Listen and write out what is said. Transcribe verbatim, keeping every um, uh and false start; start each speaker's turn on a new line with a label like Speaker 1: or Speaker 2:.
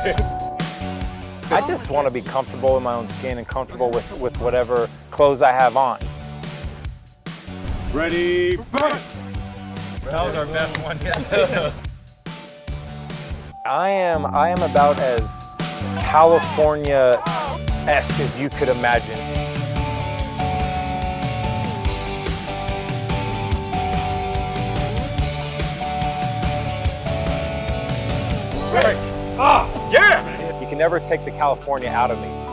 Speaker 1: I just want to be comfortable in my own skin and comfortable with, with whatever clothes I have on.
Speaker 2: Ready, fight!
Speaker 3: That was our best one yet.
Speaker 1: I am, I am about as California-esque as you could imagine.
Speaker 2: Break! Ah, yeah!
Speaker 1: You can never take the California out of me.